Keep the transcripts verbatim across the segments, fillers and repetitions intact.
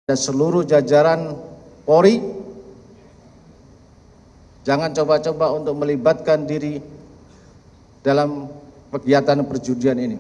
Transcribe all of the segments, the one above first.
dan seluruh jajaran Polri, jangan coba-coba untuk melibatkan diri dalam kegiatan perjudian ini.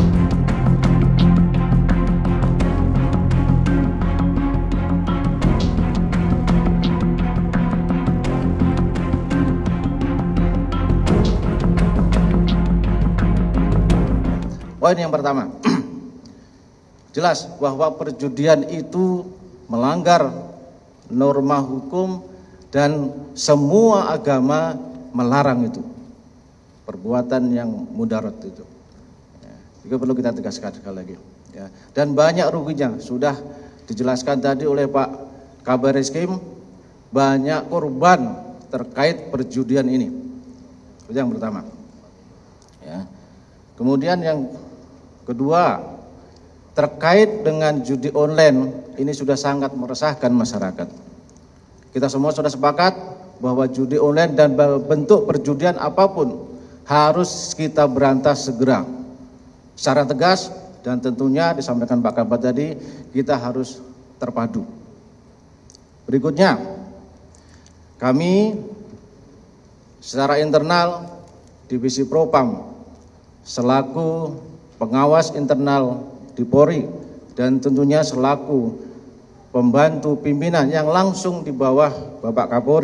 Poin yang pertama, jelas bahwa perjudian itu melanggar norma hukum dan semua agama melarang itu, perbuatan yang mudarat itu. Ya, itu perlu kita tegaskan sekali lagi. Ya. Dan banyak ruginya, sudah dijelaskan tadi oleh Pak Kabar Eskrim, banyak korban terkait perjudian ini. Itu yang pertama. Ya. Kemudian yang kedua, terkait dengan judi online, ini sudah sangat meresahkan masyarakat. Kita semua sudah sepakat bahwa judi online dan bentuk perjudian apapun harus kita berantas segera, secara tegas, dan tentunya disampaikan Pak Kabar tadi, kita harus terpadu. Berikutnya, kami secara internal Divisi Propam selaku pengawas internal di Polri dan tentunya selaku pembantu pimpinan yang langsung di bawah Bapak Kapolri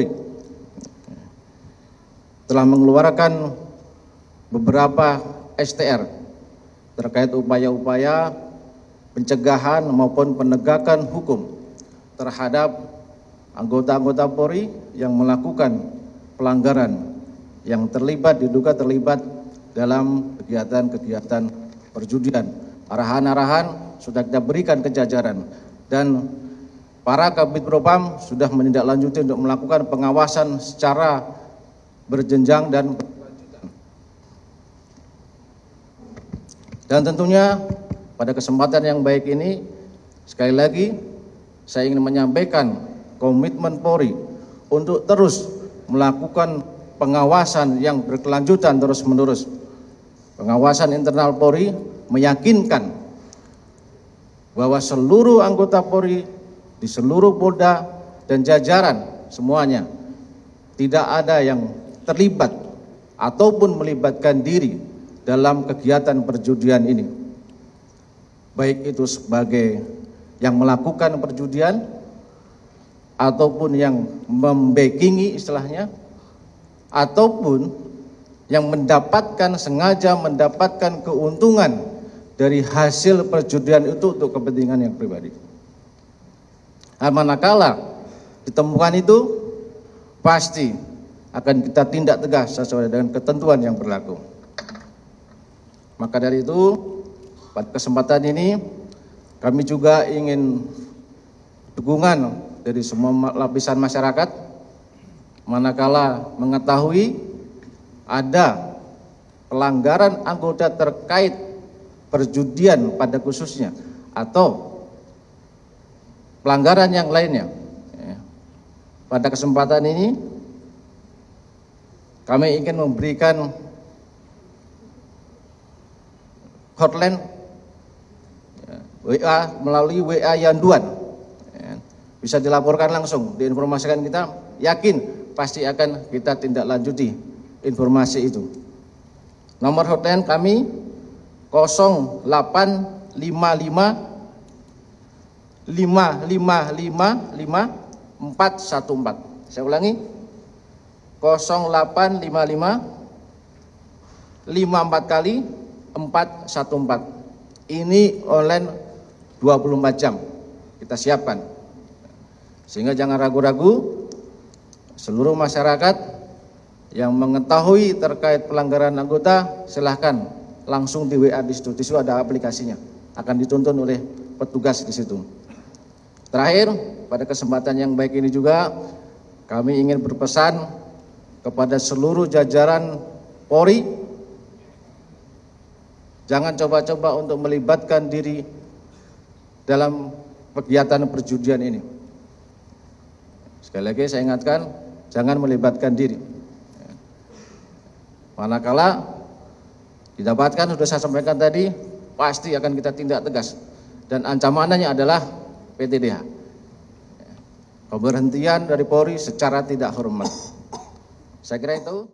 telah mengeluarkan beberapa S T R terkait upaya-upaya pencegahan maupun penegakan hukum terhadap anggota-anggota Polri yang melakukan pelanggaran yang terlibat, diduga terlibat dalam kegiatan-kegiatan perjudian. Arahan-arahan sudah kita berikan ke jajaran dan para Kabid Propam sudah menindaklanjuti untuk melakukan pengawasan secara berjenjang dan berkelanjutan. Dan tentunya pada kesempatan yang baik ini, sekali lagi saya ingin menyampaikan komitmen Polri untuk terus melakukan pengawasan yang berkelanjutan terus-menerus. Pengawasan internal Polri meyakinkan bahwa seluruh anggota Polri di seluruh Polda dan jajaran semuanya tidak ada yang terlibat ataupun melibatkan diri dalam kegiatan perjudian ini. Baik itu sebagai yang melakukan perjudian ataupun yang membackingi istilahnya, ataupun yang mendapatkan, sengaja mendapatkan keuntungan dari hasil perjudian itu untuk kepentingan yang pribadi. Nah, manakala ditemukan itu, pasti akan kita tindak tegas sesuai dengan ketentuan yang berlaku. Maka dari itu, pada kesempatan ini, kami juga ingin dukungan dari semua lapisan masyarakat, manakala mengetahui ada pelanggaran anggota terkait perjudian pada khususnya atau pelanggaran yang lainnya. Pada kesempatan ini kami ingin memberikan hotline W A melalui W A Yanduan, bisa dilaporkan langsung, diinformasikan kita, yakin pasti akan kita tindak lanjuti informasi itu. Nomor hotline kami nol delapan lima lima lima lima lima lima empat satu empat. Saya ulangi, nol delapan lima lima lima empat kali empat satu empat. Ini online dua puluh empat jam kita siapkan, sehingga jangan ragu-ragu. Seluruh masyarakat yang mengetahui terkait pelanggaran anggota, silahkan langsung di W A di situ. Di situ ada aplikasinya, akan dituntun oleh petugas di situ. Terakhir, pada kesempatan yang baik ini juga kami ingin berpesan kepada seluruh jajaran Polri, jangan coba-coba untuk melibatkan diri dalam kegiatan perjudian ini. Sekali lagi saya ingatkan, jangan melibatkan diri. Manakala didapatkan, sudah saya sampaikan tadi, pasti akan kita tindak tegas. Dan ancamannya adalah P T D H. pemberhentian dari Polri secara tidak hormat. Saya kira itu.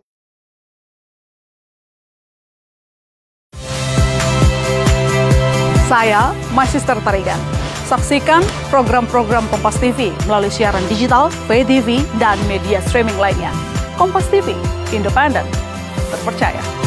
Saya Magister Tarigan. Saksikan program-program Kompas T V melalui siaran digital, pay T V, dan media streaming lainnya. Kompas T V, independen, terpercaya.